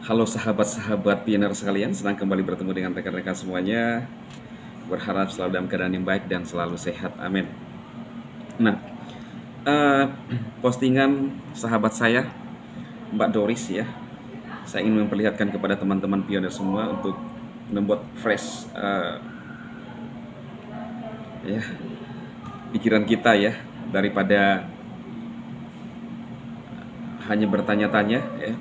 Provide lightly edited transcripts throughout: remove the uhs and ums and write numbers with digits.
Halo sahabat-sahabat pioner sekalian, senang kembali bertemu dengan rekan-rekan semuanya. Berharap selalu dalam keadaan yang baik dan selalu sehat, amin. Nah, eh, postingan sahabat saya, Mbak Doris ya, saya ingin memperlihatkan kepada teman-teman pioner semua untuk membuat fresh ya pikiran kita ya, daripada hanya bertanya-tanya ya.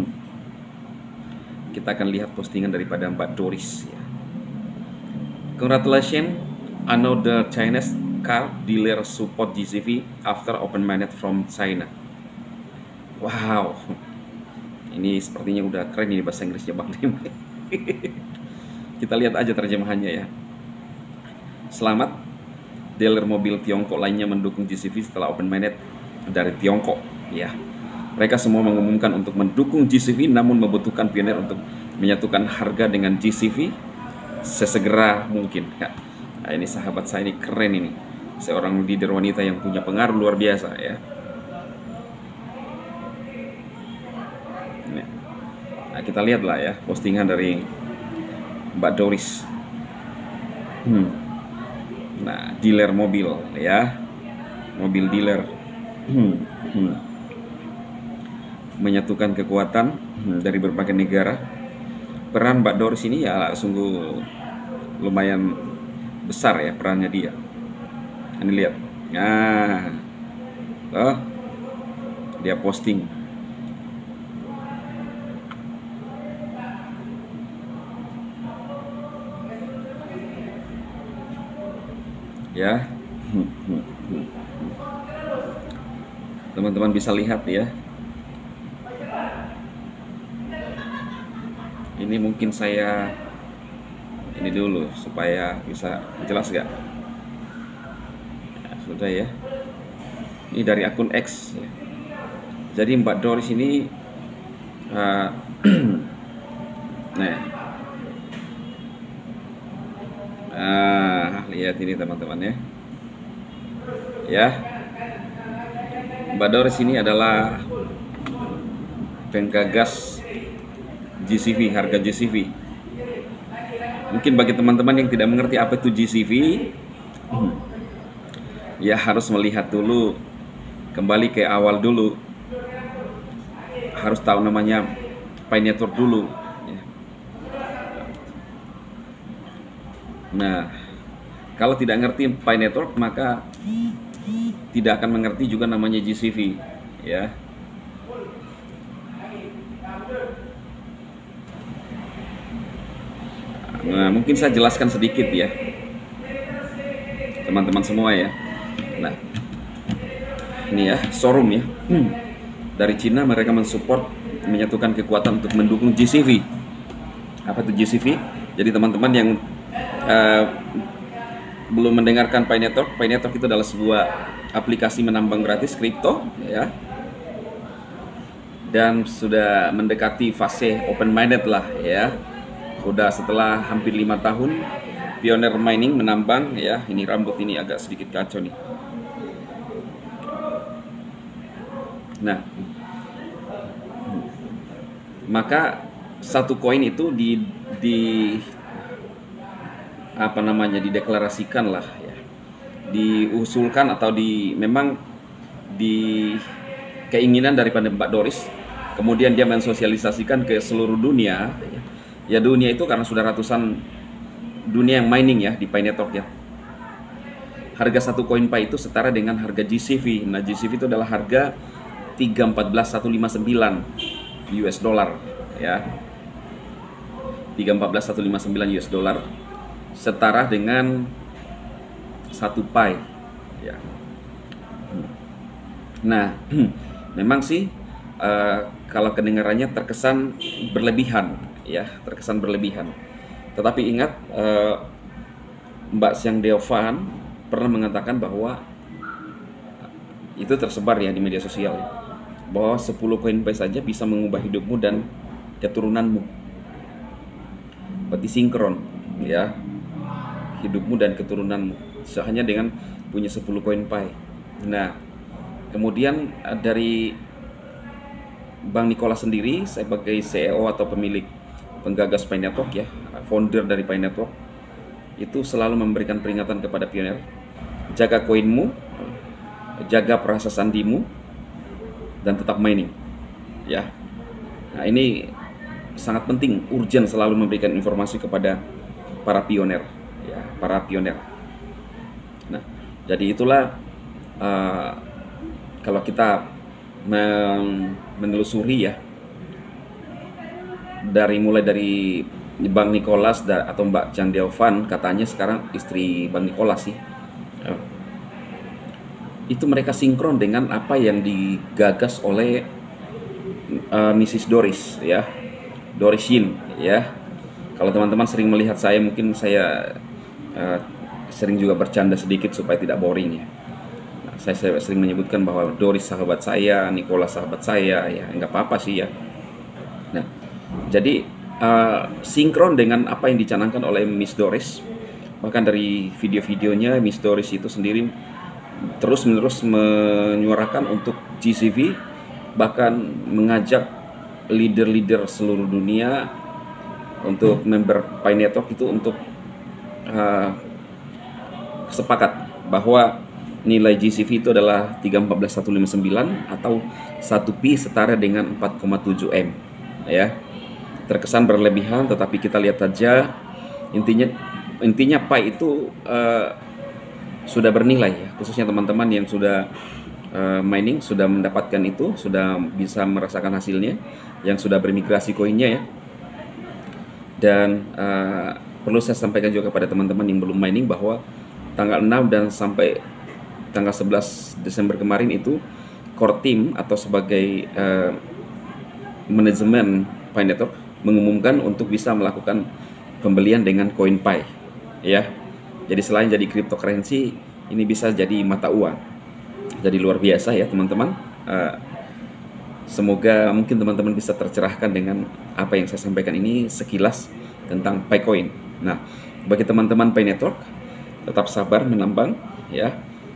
Kita akan lihat postingan daripada Mbak Doris ya. Congratulations, another Chinese car dealer support GCV after open-minded from China. Wow, ini sepertinya udah keren ini bahasa Inggrisnya Bang Dim. Kita lihat aja terjemahannya ya. Selamat, dealer mobil Tiongkok lainnya mendukung GCV setelah open-minded dari Tiongkok ya. Mereka semua mengumumkan untuk mendukung GCV, namun membutuhkan pionir untuk menyatukan harga dengan GCV sesegera mungkin. Nah, ini sahabat saya ini keren ini, seorang leader wanita yang punya pengaruh luar biasa ya. Nah, kita lihatlah ya postingan dari Mbak Doris. Nah, dealer mobil ya, mobil dealer. Menyatukan kekuatan dari berbagai negara. Peran Mbak Doris ini ya sungguh lumayan besar ya perannya dia. Ini lihat. Nah, dia posting. Ya. Teman-teman bisa lihat ya. Ini mungkin saya ini dulu supaya bisa jelas gak? Ya, sudah ya. Ini dari akun X ya. Jadi Mbak Doris ini lihat ini teman-teman ya. Ya. Mbak Doris ini adalah penggagas GCV, harga GCV. Mungkin bagi teman-teman yang tidak mengerti apa itu GCV, ya harus melihat dulu, kembali ke awal dulu, harus tahu namanya Pi Network dulu. Nah, kalau tidak ngerti Pi Network maka tidak akan mengerti juga namanya GCV, ya. Nah, mungkin saya jelaskan sedikit ya, teman-teman semua ya. Nah, ini ya showroom ya. Dari Cina mereka mensupport, menyatukan kekuatan untuk mendukung GCV. Apa itu GCV? Jadi teman-teman yang belum mendengarkan Pi Network itu adalah sebuah aplikasi menambang gratis kripto ya. Dan sudah mendekati fase open-minded lah ya. Udah setelah hampir 5 tahun pioner mining menambang ya. Ini rambut ini agak sedikit kacau nih. Nah, maka satu koin itu dideklarasikan lah ya, diusulkan atau memang di keinginan daripada Mbak Doris. Kemudian dia mensosialisasikan ke seluruh dunia ya, dunia itu karena sudah ratusan dunia yang mining ya di Pi Network ya. Harga satu koin Pi itu setara dengan harga GCV. Nah, GCV itu adalah harga 314.159 US dollar ya. 314.159 US dollar setara dengan satu Pi ya. Nah, memang sih kalau kedengarannya terkesan berlebihan ya, terkesan berlebihan. Tetapi ingat, Mbak Xiang Deovan pernah mengatakan bahwa itu tersebar ya di media sosial ya, bahwa 10 koin Pi saja bisa mengubah hidupmu dan keturunanmu. Berarti sinkron ya, hidupmu dan keturunanmu hanya dengan punya 10 koin Pi. Nah, kemudian dari Bang Nicholas sendiri sebagai CEO atau pemilik penggagas Pi Network ya, founder dari Pi Network, itu selalu memberikan peringatan kepada pioner, jaga koinmu, jaga proses sandimu, dan tetap mining ya. Nah, ini sangat penting, urgent selalu memberikan informasi kepada para pioner ya, para pioner. Nah, jadi itulah kalau kita menelusuri ya, mulai dari Bang Nicholas atau Mbak Chang Deovan, katanya sekarang istri Bang Nicholas sih, itu mereka sinkron dengan apa yang digagas oleh Mrs. Doris ya, Doris Yin ya. Kalau teman-teman sering melihat saya, mungkin saya sering juga bercanda sedikit supaya tidak boring ya. Nah, saya sering menyebutkan bahwa Doris sahabat saya, Nicholas sahabat saya ya, nggak apa-apa sih ya. Nah, jadi sinkron dengan apa yang dicanangkan oleh Miss Doris. Bahkan dari video-videonya Miss Doris itu sendiri terus-menerus menyuarakan untuk GCV, bahkan mengajak leader-leader seluruh dunia untuk member Pi Network itu untuk sepakat bahwa nilai GCV itu adalah 314.159 atau 1 pi setara dengan 4,7 M ya. Terkesan berlebihan, tetapi kita lihat saja intinya Pi itu sudah bernilai ya, khususnya teman-teman yang sudah mining, sudah mendapatkan itu, sudah bisa merasakan hasilnya, yang sudah bermigrasi koinnya ya. Dan perlu saya sampaikan juga kepada teman-teman yang belum mining bahwa tanggal 6 dan sampai tanggal 11 Desember kemarin itu core team atau sebagai manajemen Pi Network mengumumkan untuk bisa melakukan pembelian dengan koin Pi ya. Jadi selain jadi cryptocurrency, ini bisa jadi mata uang. Jadi luar biasa ya teman-teman. Semoga mungkin teman-teman bisa tercerahkan dengan apa yang saya sampaikan ini sekilas tentang Picoin. Nah, bagi teman-teman Pi Network, tetap sabar menambang ya.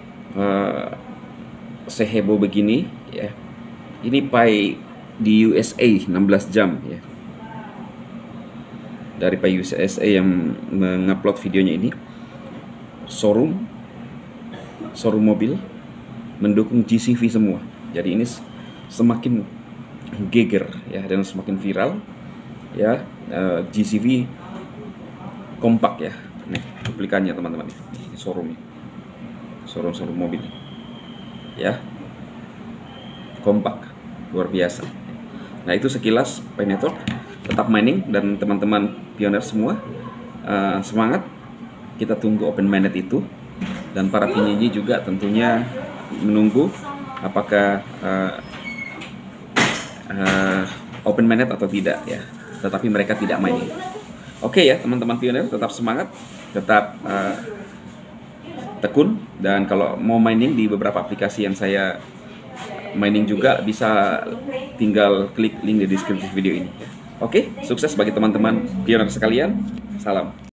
Seheboh begini ya. Ini Pi di USA 16 jam ya. Dari Pi USA yang mengupload videonya ini, showroom mobil mendukung GCV semua. Jadi ini semakin geger ya, dan semakin viral ya. GCV kompak ya. Nih cuplikannya teman-teman, ini showroom mobil ya, kompak luar biasa. Nah, itu sekilas Pi Network. Tetap mining, dan teman-teman pioner semua semangat. Kita tunggu open mainnet itu, dan para penyanyi juga tentunya menunggu apakah open mainnet atau tidak ya, tetapi mereka tidak mining. Oke ya teman-teman pioner, tetap semangat, tetap tekun, dan kalau mau mining di beberapa aplikasi yang saya mining juga, bisa tinggal klik link di deskripsi video ini. Oke, sukses bagi teman-teman pioner sekalian, salam.